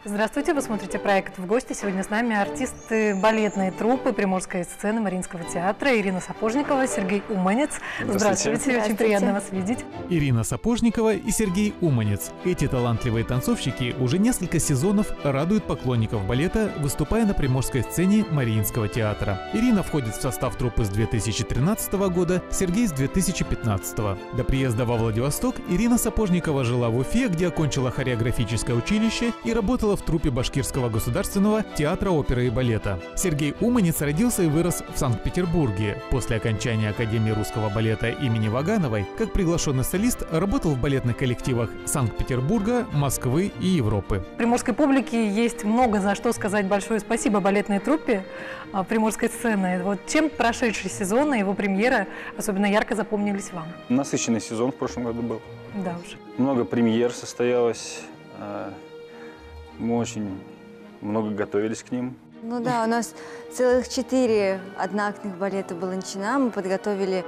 Здравствуйте, вы смотрите проект «В гости». Сегодня с нами артисты балетной труппы Приморской сцены Мариинского театра Ирина Сапожникова, Сергей Уманец. Здравствуйте, очень приятно вас видеть. Ирина Сапожникова и Сергей Уманец. Эти талантливые танцовщики уже несколько сезонов радуют поклонников балета, выступая на приморской сцене Мариинского театра. Ирина входит в состав труппы с 2013 года, Сергей с 2015. До приезда во Владивосток Ирина Сапожникова жила в Уфе, где окончила хореографическое училище и работала в труппе Башкирского государственного театра оперы и балета. Сергей Уманец родился и вырос в Санкт-Петербурге. После окончания Академии русского балета имени Вагановой, как приглашенный солист, работал в балетных коллективах Санкт-Петербурга, Москвы и Европы. Приморской публике есть много за что сказать большое спасибо балетной труппе Приморской сцены. Вот чем прошедший сезон и его премьера особенно ярко запомнились вам? Насыщенный сезон в прошлом году был. Да уж. Много премьер состоялось. Мы очень много готовились к ним. Ну да, у нас целых 4 одноактных балета «Баланчина». Мы подготовили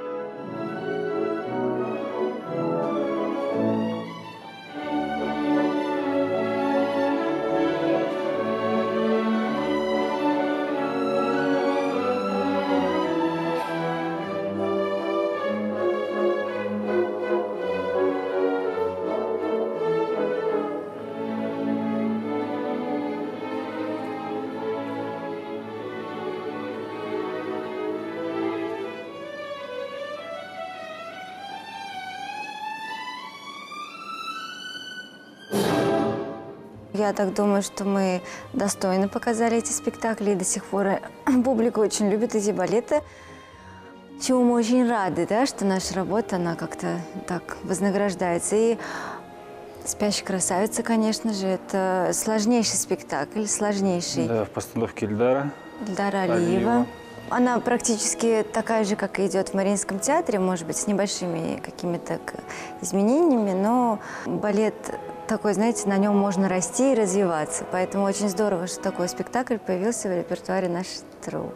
Я так думаю, что мы достойно показали эти спектакли, и до сих пор публика очень любит эти балеты, чему мы очень рады, да, что наша работа, она как-то так вознаграждается. И «Спящая красавица», конечно же, это сложнейший спектакль, сложнейший. Да, в постановке Ильдара Алиева. Она практически такая же, как и идет в Мариинском театре, может быть, с небольшими какими-то изменениями, но балет такой, знаете, на нем можно расти и развиваться. Поэтому очень здорово, что такой спектакль появился в репертуаре нашей труппы.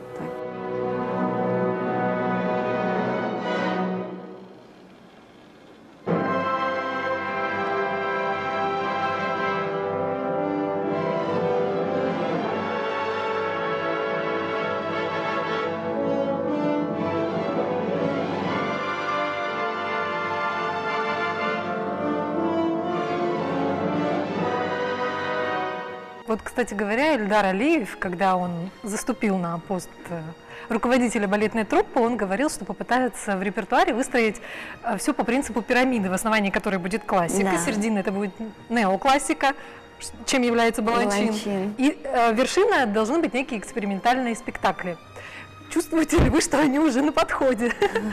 Вот, кстати говоря, Ильдар Алиев, когда он заступил на пост руководителя балетной труппы, он говорил, что попытается в репертуаре выстроить все по принципу пирамиды, в основании которой будет классика, да. Середина это будет неоклассика, чем является баланчин. И вершина должны быть некие экспериментальные спектакли. Чувствуете ли вы, что они уже на подходе,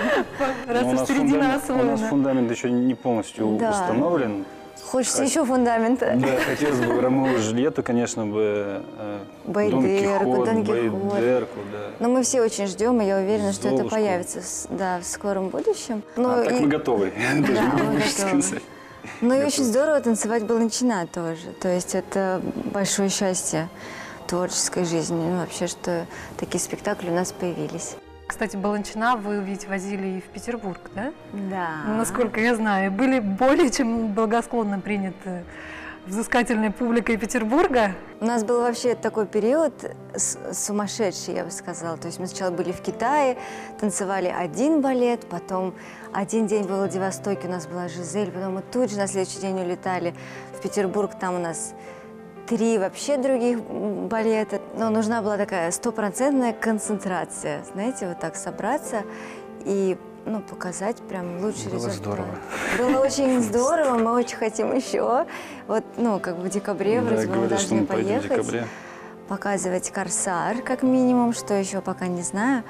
раз уж середина освоена? У нас фундамент еще не полностью установлен. Хочется еще фундамента. Да, хотелось бы Ромео и Джульетту, конечно, бы Байдерку, Дон Кихот, да. Но мы все очень ждем, и я уверена, что это появится в скором будущем. Так мы готовы. Да, мы готовы. Ну и очень здорово танцевать баланчина тоже. То есть это большое счастье творческой жизни. Ну, вообще, что такие спектакли у нас появились. Кстати, баланчина вы ведь возили и в Петербург, да? Да. Насколько я знаю, были более чем благосклонно приняты взыскательной публикой Петербурга. У нас был вообще такой период сумасшедший, я бы сказала. То есть мы сначала были в Китае, танцевали один балет, потом один день в Владивостоке у нас была Жизель, потом мы тут же на следующий день улетали в Петербург, там у нас 3 вообще других балета. Но нужна была такая стопроцентная концентрация. Знаете, вот так собраться и показать прям лучший результат. Было здорово. Было очень здорово, мы очень хотим еще. Вот, как бы в декабре вроде бы мы должны поехать. Показывать «Корсар» как минимум, что еще пока не знаю.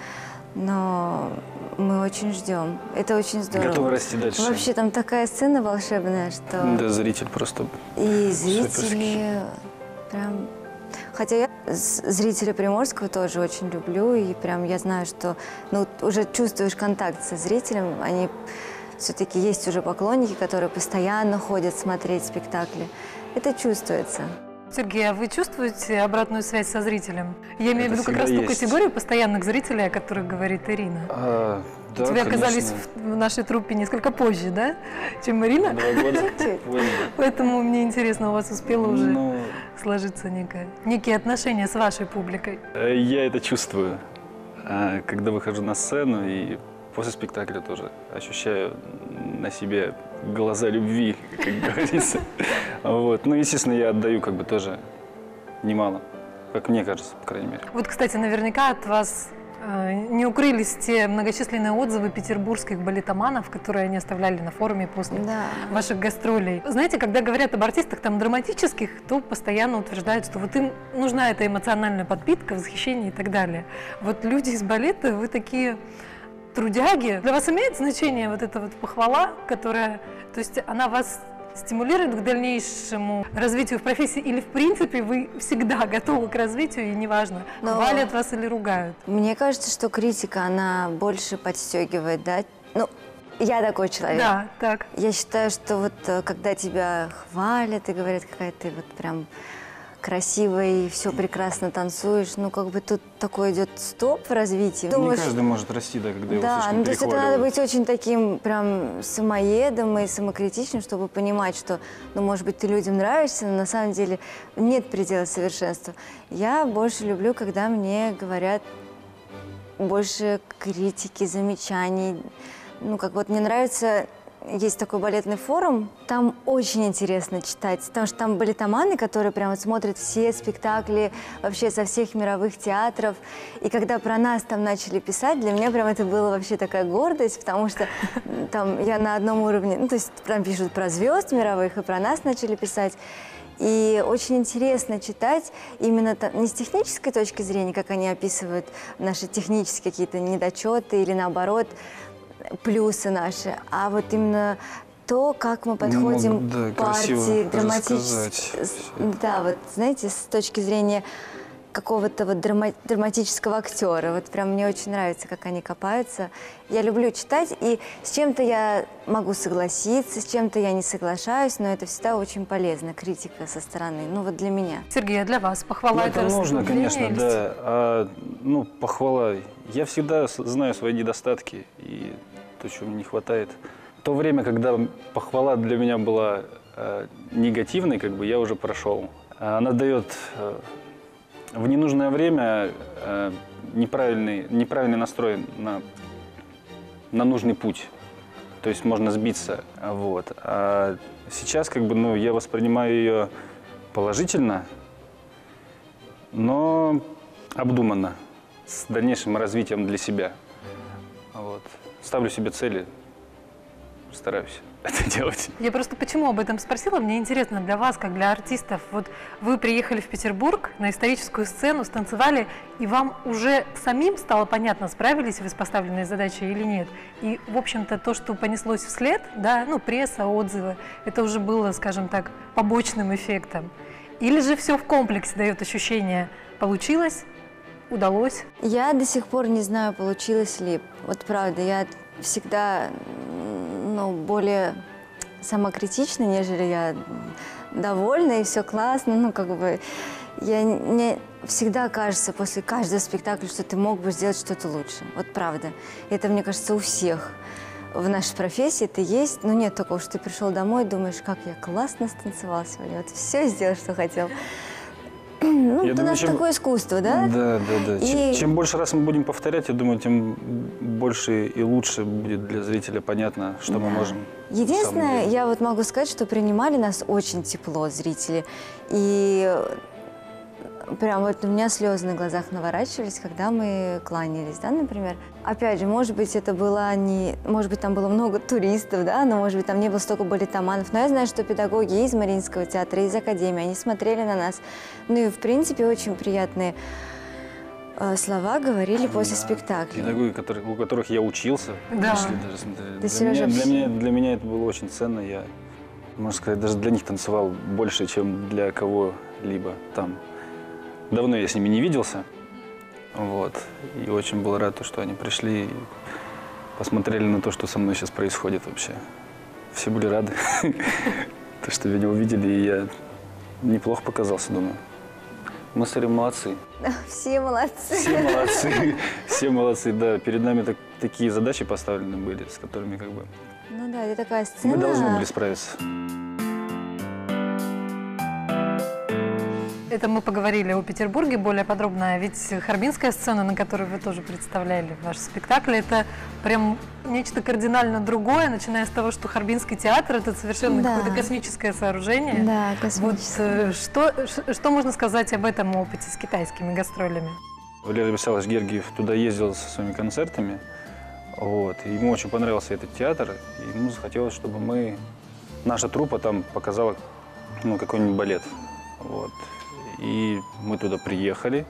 Но мы очень ждем. Это очень здорово. Готовы расти дальше. Вообще там такая сцена волшебная, что... Да, зритель просто и зрители прям... Хотя я зрителя Приморского тоже очень люблю, и прям я знаю, что уже чувствуешь контакт со зрителем. Они все-таки есть уже поклонники, которые постоянно ходят смотреть спектакли. Это чувствуется. Сергей, а вы чувствуете обратную связь со зрителем? Я имею в виду как раз ту категорию постоянных зрителей, о которых говорит Ирина. Да, Вы оказались в нашей труппе несколько позже, да, чем Марина? 2 года. Поэтому мне интересно, у вас успела уже сложиться некие отношения с вашей публикой? Я это чувствую, когда выхожу на сцену, и после спектакля тоже ощущаю на себе глаза любви, как говорится. Вот. Ну, естественно, я отдаю как бы тоже немало, как мне кажется, по крайней мере. Вот, кстати, наверняка от вас не укрылись те многочисленные отзывы петербургских балетоманов, которые они оставляли на форуме после ваших гастролей. Знаете, когда говорят об артистах там драматических, то постоянно утверждают, что вот им нужна эта эмоциональная подпитка, восхищение и так далее. Вот люди из балета, вы такие трудяги. Для вас имеет значение вот эта вот похвала, которая, то есть она вас стимулирует к дальнейшему развитию в профессии, или в принципе вы всегда готовы к развитию, и неважно, хвалят вас или ругают? Мне кажется, что критика, она больше подстегивает, да? Ну, я такой человек. Да, так. Я считаю, что вот когда тебя хвалят и говорят, какая ты вот прям красивая и все прекрасно танцуешь, ну как бы тут такой идет стоп в развитии. Думаешь, не каждый может расти, да, когда его слишком ну то есть это надо быть очень таким прям самоедом и самокритичным, чтобы понимать, что, ну может быть, ты людям нравишься, но на самом деле нет предела совершенства. Я больше люблю, когда мне говорят больше критики, замечаний. Ну как вот мне нравится... Есть такой балетный форум, там очень интересно читать, потому что там балетоманы, которые прямо смотрят все спектакли вообще со всех мировых театров. И когда про нас там начали писать, для меня прям это была вообще такая гордость, потому что там я на одном уровне, ну то есть там пишут про звезд мировых, и про нас начали писать. И очень интересно читать именно не с технической точки зрения, как они описывают наши технические какие-то недочеты или наоборот, плюсы наши, а вот именно то, как мы подходим к партии, да, вот знаете, с точки зрения какого-то вот драматического актера. Вот прям мне очень нравится, как они копаются. Я люблю читать, и с чем-то я могу согласиться, с чем-то я не соглашаюсь, но это всегда очень полезно, критика со стороны. Ну вот для меня. Сергей, а для вас похвала это нужно, конечно, да. Ну, похвала. Я всегда знаю свои недостатки и то, чего мне не хватает. В то время, когда похвала для меня была негативной, как бы я уже прошел. Она дает в ненужное время неправильный настрой на нужный путь. То есть можно сбиться. Вот. А сейчас как бы, ну, я воспринимаю ее положительно, но обдуманно, с дальнейшим развитием для себя. Вот. Ставлю себе цели, стараюсь это делать. Я просто почему об этом спросила? Мне интересно, для вас, как для артистов, вот вы приехали в Петербург на историческую сцену, станцевали, и вам уже самим стало понятно, справились вы с поставленной задачей или нет. И, в общем-то, то, что понеслось вслед, да, ну, пресса, отзывы, это уже было, скажем так, побочным эффектом. Или же все в комплексе дает ощущение, получилось, удалось? Я до сих пор не знаю, получилось ли. Вот правда, я всегда, ну, более самокритична, нежели я довольна, и все классно. Ну, как бы, мне всегда кажется после каждого спектакля, что ты мог бы сделать что-то лучше. Вот правда. Это, мне кажется, у всех в нашей профессии это есть. Но нет такого, что ты пришел домой и думаешь, как я классно станцевал сегодня. Вот все сделал, что хотел. Ну, у нас такое искусство, да? Да. Чем больше раз мы будем повторять, я думаю, тем больше и лучше будет для зрителя понятно, что мы можем. Единственное, я вот могу сказать, что принимали нас очень тепло зрители. И прям вот у меня слезы на глазах наворачивались, когда мы кланялись, да, например. Опять же, может быть, это было не... Может быть, там было много туристов, да, но, может быть, там не было столько балетоманов. Но я знаю, что педагоги из Мариинского театра, из Академии, они смотрели на нас. Ну и, в принципе, очень приятные слова говорили после спектакля. Педагоги, у которых я учился, да. Для меня это было очень ценно. Я, можно сказать, даже для них танцевал больше, чем для кого-либо там. Давно я с ними не виделся, вот, и очень был рад, что они пришли и посмотрели на то, что со мной сейчас происходит вообще. Все были рады, то, что меня увидели, и я неплохо показался, думаю. Мы с Ирой молодцы. Все молодцы. Все молодцы, да. Перед нами такие задачи поставлены были, с которыми как бы... Ну да, это такая сцена. Мы должны были справиться. Это мы поговорили о Петербурге более подробно, ведь Харбинская сцена, на которой вы тоже представляли ваш спектакль, это прям нечто кардинально другое, начиная с того, что Харбинский театр – это совершенно какое-то космическое сооружение. Да, космическое. Вот, что можно сказать об этом опыте с китайскими гастролями? Валерий Вячеславович Гергиев туда ездил со своими концертами. Вот, и ему очень понравился этот театр, и ему захотелось, чтобы наша труппа там показала какой-нибудь балет. Вот. И мы туда приехали,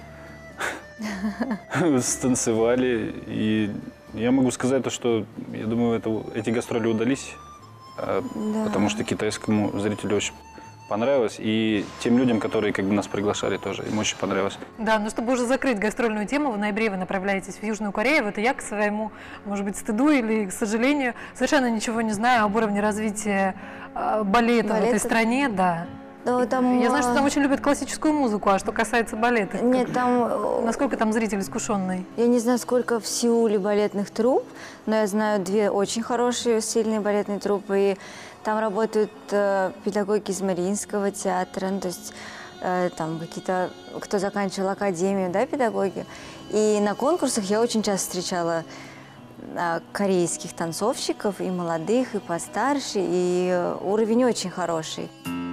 станцевали, и я могу сказать, что, я думаю, эти гастроли удались, потому что китайскому зрителю очень понравилось, и тем людям, которые нас приглашали, тоже им очень понравилось. Да, но чтобы уже закрыть гастрольную тему, в ноябре вы направляетесь в Южную Корею. Вот я к своему, может быть, стыду или к сожалению, совершенно ничего не знаю об уровне развития балета в этой стране, да. Там, я знаю, что там очень любят классическую музыку, а что касается балета, нет, насколько там зритель искушенный? Я не знаю, сколько в Сеуле балетных труп, но я знаю 2 очень хорошие, сильные балетные труппы, и там работают педагоги из Мариинского театра, то есть там какие-то, кто заканчивал академию, да, педагоги. И на конкурсах я очень часто встречала корейских танцовщиков, и молодых, и постарше, и уровень очень хороший.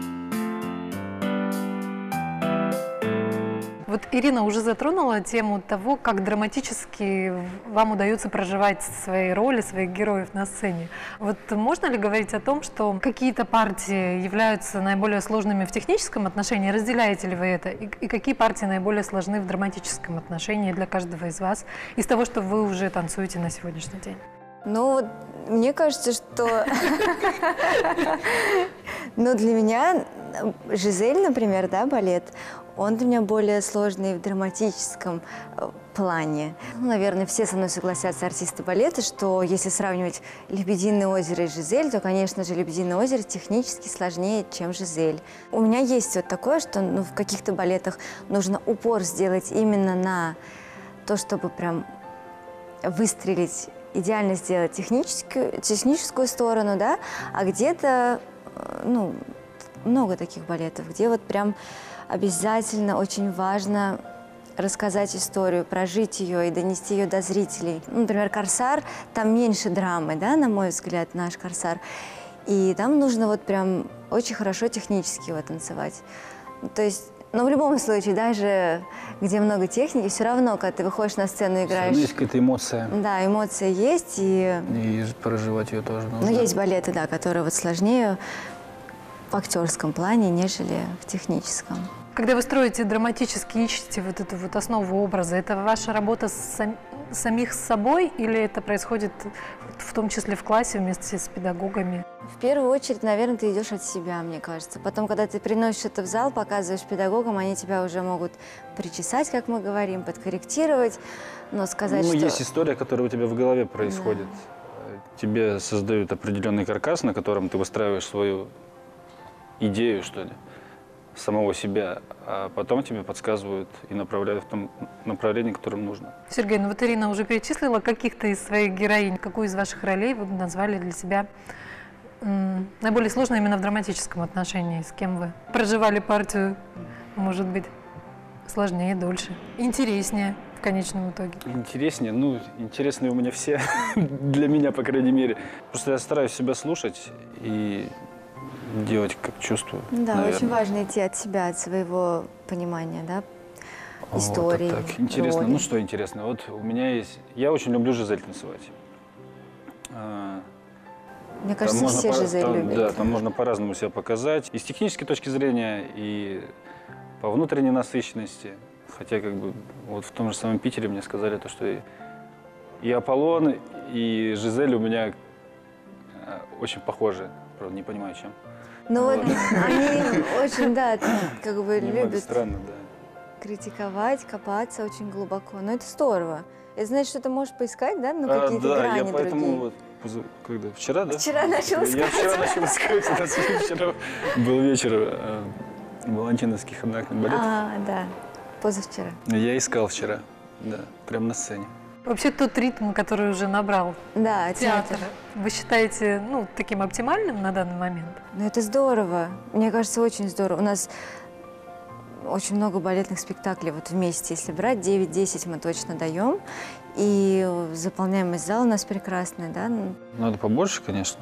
Вот Ирина уже затронула тему того, как драматически вам удается проживать свои роли, своих героев на сцене. Вот можно ли говорить о том, что какие-то партии являются наиболее сложными в техническом отношении? Разделяете ли вы это? И какие партии наиболее сложны в драматическом отношении для каждого из вас из того, что вы уже танцуете на сегодняшний день? Ну, мне кажется, что... Но для меня Жизель, например, да, балет, он для меня более сложный в драматическом плане. Наверное, все со мной согласятся, артисты балета, что если сравнивать «Лебединое озеро» и «Жизель», то, конечно же, «Лебединое озеро» технически сложнее, чем «Жизель». У меня есть вот такое, что в каких-то балетах нужно упор сделать именно на то, чтобы прям выстрелить, идеально сделать техническую сторону, да, а где-то, много таких балетов, где вот прям обязательно очень важно рассказать историю, прожить ее и донести ее до зрителей. Например, «Корсар», там меньше драмы, да, на мой взгляд, наш «Корсар». И там нужно вот прям очень хорошо технически его танцевать. То есть, в любом случае, даже где много техники, все равно, когда ты выходишь на сцену и играешь... Есть какая-то эмоция. Да, эмоция есть. И проживать ее тоже нужно. Но есть балеты, да, которые вот сложнее в актерском плане, нежели в техническом. Когда вы строите драматически, ищете вот эту вот основу образа, это ваша работа самих с собой или это происходит в том числе в классе вместе с педагогами? В первую очередь, наверное, ты идешь от себя, мне кажется. Потом, когда ты приносишь это в зал, показываешь педагогам, они тебя уже могут причесать, как мы говорим, подкорректировать, но сказать, что... Есть история, которая у тебя в голове происходит. Да. Тебе создают определенный каркас, на котором ты выстраиваешь свою идею, что ли, самого себя, а потом тебе подсказывают и направляют в том направлении, которым нужно. Сергей, вот Ирина уже перечислила каких-то из своих героинь. Какую из ваших ролей вы бы назвали для себя наиболее сложной именно в драматическом отношении? С кем вы проживали партию, может быть, сложнее, дольше, интереснее в конечном итоге? Интереснее? Интересные у меня все, для меня, по крайней мере. Просто я стараюсь себя слушать и делать, как чувствую. Да, наверное. Очень важно идти от себя, от своего понимания, да, истории. Вот так. Интересно. роли. Что интересно? Вот у меня есть... Я очень люблю Жизель танцевать. Мне кажется, все Жизель любят. Да, там можно по-разному себя показать. И с технической точки зрения, и по внутренней насыщенности. Хотя, вот в том же самом Питере мне сказали, что и Аполлон, и Жизель у меня очень похожи. Правда, не понимаю, чем. Вот они очень, да, любят странно, да. критиковать, копаться очень глубоко. Но это здорово. Это значит, что ты можешь поискать, да, какие-то грани я поэтому другие. Вчера, да? Вчера начал искать. Я вчера начал искать. У нас вчера был вечер Валентиновских одноактных балетов. Да, позавчера. Я искал вчера, да, прямо на сцене. Вообще тот ритм, который уже набрал театр, вы считаете таким оптимальным на данный момент? Это здорово. Мне кажется, очень здорово. У нас очень много балетных спектаклей вот вместе. Если брать 9-10 мы точно даем. И заполняемость зала у нас прекрасная, да? Надо побольше, конечно.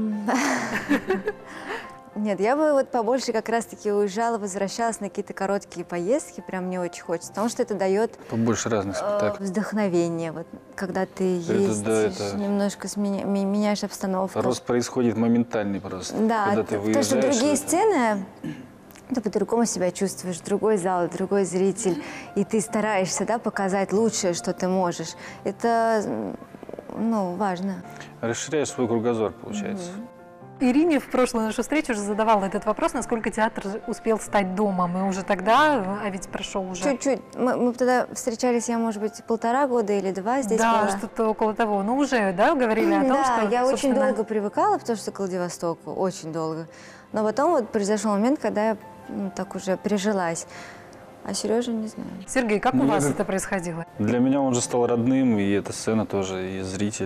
Нет, я бы вот побольше как раз-таки уезжала, возвращалась на какие-то короткие поездки, прям мне очень хочется, потому что это дает побольше разных спектаклей. Вдохновение, вот, когда ты ездишь, немножко меняешь обстановку. Рост происходит моментальный просто. Да, когда ты выезжаешь, потому что другие сцены, ты по-другому себя чувствуешь, другой зал, другой зритель, и ты стараешься, да, показать лучшее, что ты можешь. Это, ну, важно. Расширяешь свой кругозор, получается. Ирине в прошлую нашу встречу уже задавала этот вопрос, насколько театр успел стать домом. И уже тогда, а ведь прошел уже... Чуть-чуть. Мы тогда встречались, я, может быть, 1,5 года или 2 здесь да, была. Да, что-то около того. Ну, уже, да, говорили о том, да, что, я собственно... очень долго привыкала, потому что к Владивостоку, очень долго. Но потом вот произошел момент, когда я так уже прижилась. А Сережа не знаю. Сергей, как у вас это происходило? Для меня он же стал родным, и эта сцена тоже, и зритель.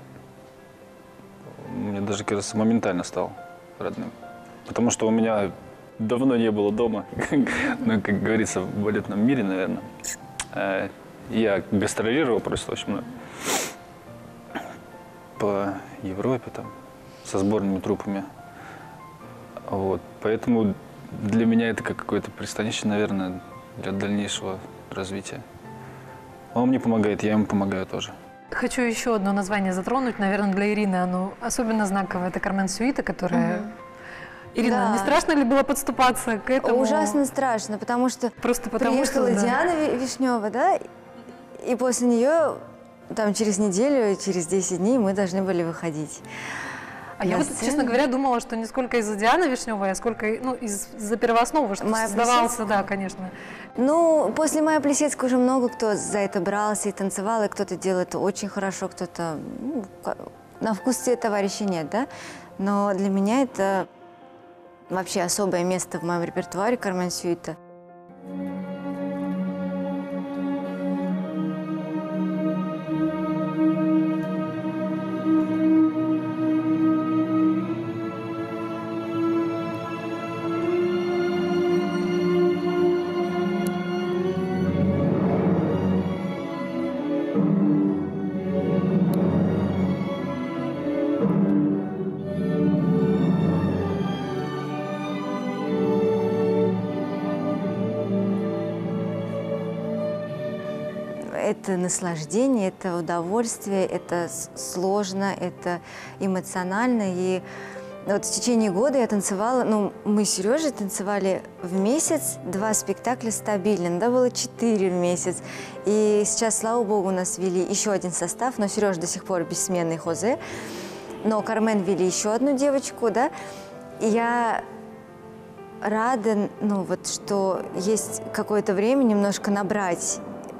Мне даже, кажется, моментально стал родным. Потому что у меня давно не было дома, ну, как говорится, в балетном мире, наверное. Я гастролировал просто очень много по Европе, там, со сборными труппами. Вот. Поэтому для меня это как какое-то пристанище, наверное, для дальнейшего развития. Он мне помогает, я ему помогаю тоже. Хочу еще одно название затронуть. Наверное, для Ирины оно особенно знаковое. Это Кармен Сюита, которая... Ирина, да. Не страшно ли было подступаться к этому? Ужасно страшно, потому что просто потому приехала что, Диана Вишнева, да, и после нее там через неделю, через 10 дней мы должны были выходить. А я вот, честно говоря, думала, что не сколько из-за Дианы Вишневой, а сколько из-за первоосновы, что создавался, да, конечно. Ну, после Майи Плисецкой уже много кто за это брался и танцевал, и кто-то делал это очень хорошо, кто-то... Ну, на вкус цвет товарищей нет, да? Но для меня это вообще особое место в моем репертуаре Кармен Сюита. Это наслаждение, это удовольствие, это сложно, это эмоционально. И вот в течение года я танцевала, ну, мы с Сережей танцевали в месяц 2 спектакля стабильно, да, было 4 в месяц. И сейчас, слава богу, у нас ввели еще один состав, но Сережа до сих пор бессменный Хозе. Но Кармен ввели еще одну девочку, да, и я рада, ну, вот, что есть какое-то время немножко набрать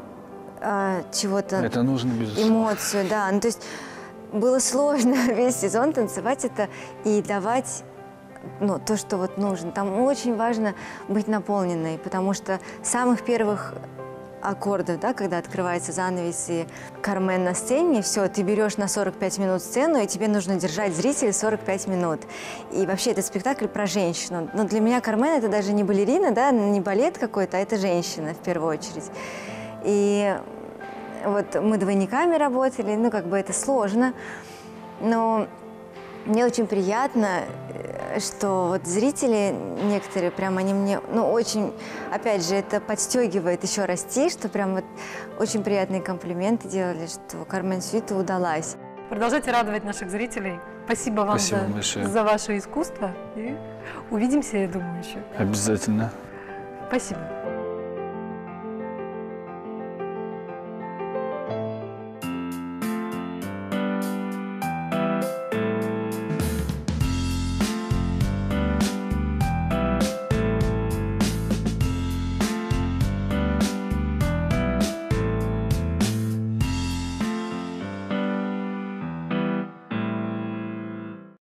чего-то, это нужно, безусловно. Эмоцию, да. Ну, то есть было сложно весь сезон танцевать это и давать, ну, то, что вот нужно. Там очень важно быть наполненной, потому что с самых первых аккордов, да, когда открывается занавес и Кармен на сцене, все, ты берешь на 45 минут сцену, и тебе нужно держать зрителей 45 минут. И вообще этот спектакль про женщину. Но для меня Кармен это даже не балерина, да, не балет какой-то, а это женщина в первую очередь. И вот мы двойниками работали, ну, как бы это сложно, но мне очень приятно, что вот зрители некоторые, прям они мне, ну, очень, опять же, это подстегивает еще расти, что прям вот очень приятные комплименты делали, что Кармен Сюита удалась. Продолжайте радовать наших зрителей. Спасибо вам за ваше искусство. И увидимся, я думаю, еще. Обязательно. Спасибо.